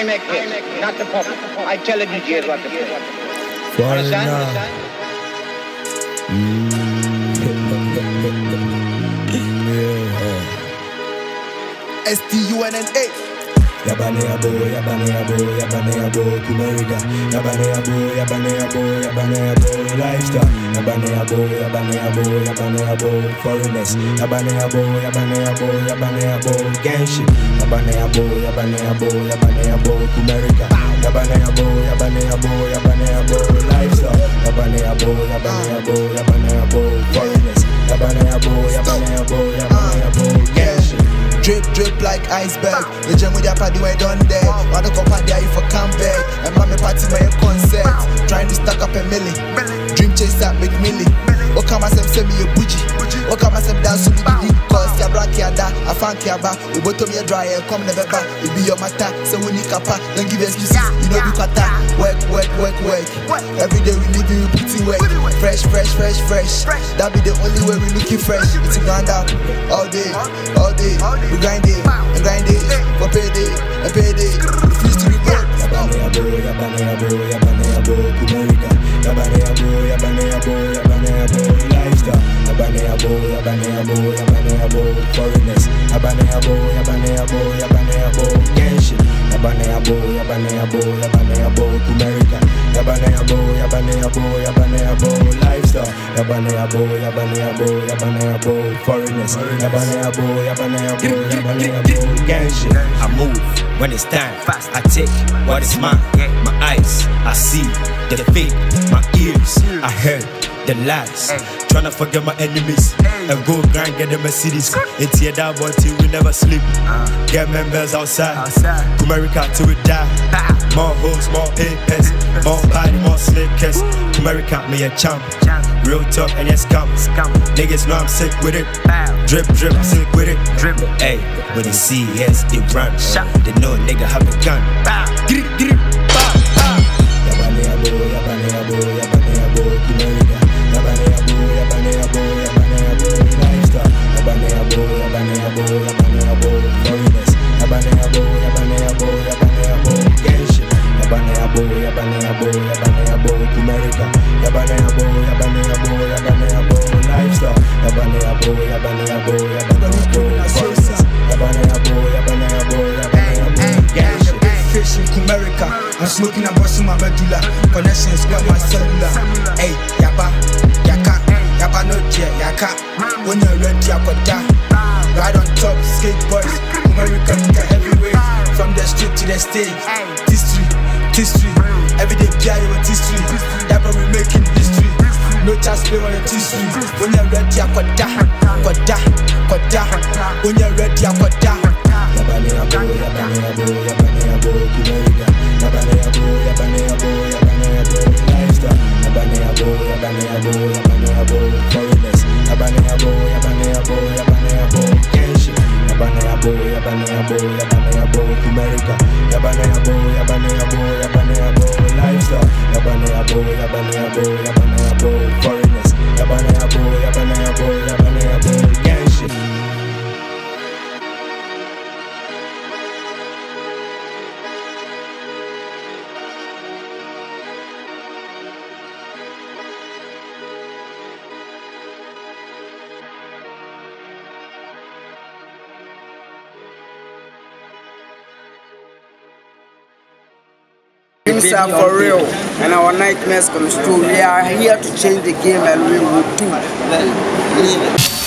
make it, not the puppet. I tell the DJs what to play. Understand? STUNNA. Yabane abo, Kumerica. Yabane abo, lifestyle. Yabane abo, foreigners. Yabane abo, Genshin. Yabane abo, Kumerica. Yabane abo, lifestyle. Yabane abo, foreigners. Yabane abo, Genshin. Drip like iceberg. The gem with your party where done there. Why don't go party if I come back? And mommy party my concert. Trying to stack up a milli. Dream chaser make milli. O come as send me a bougie. O come as dance to me. Cause ya black ya da, I fank ya ba. We both of me dry and come never back. It be your matter. So we need kappa. Don't give excuses. You know we kata. Work. Every day we live in putting work. Fresh. That be the only way we looking fresh. It's a grind out all day. We grind it, for payday, and payday. Refuse to report. Yabane abo, Kumerica. Yabane abo, lifestyle. Yabane abo, foreigners. Yabane abo, Genshin. Yabane abo, Kumerica. Yabane abo, lifestyle. Yabane abo, foreigners. Yabane abo, Genshin. I move when it's time. I take what is mine. My eyes, I see the fake. My ears, I heard the lies. Tryna forget my enemies and go grind, get the Mercedes. It's here that boy till we never sleep. Get members outside. Kumerica till we die. More hoes, more papers, more body, more slickers. Kumerica, me a champ. Real talk and yes, scam. Niggas know I'm sick with it. Drip, I'm sick with it. Hey, when they see yes, they run. They know a nigga have a gun. Yabane abo, Kumerica. Yabane abo, lifestyle. Yabane abo, foreigners. Yabane abo, Genshin. Yabane abo, Kumerica. Yabane abo, lifestyle. Yabane abo, foreigners. Yabane abo, Genshin. Fishing Kumerica. I'm smoking and busting my medulla. Connections got my cellular. Hey, yaba no dear, yaka. When you're ready, I got that. Ride on top, skateboards. Kumerica nigga heavyweight. From the street to the stage. History. Every day behind with history. That we making history. No chance play on the history. When you're ready, I got that. When you're ready, I got that. Yabane abo, Kumerica. Yabane abo, lifestyle. Yabane abo, foreigners. Yabane abo, Genshin. Yabane abo, Kumerica. Yabane abo, lifestyle. Yabane abo, foreigners. Yabane abo, Genshin. Things are for real, and our nightmares come true. We are here to change the game, and we will do.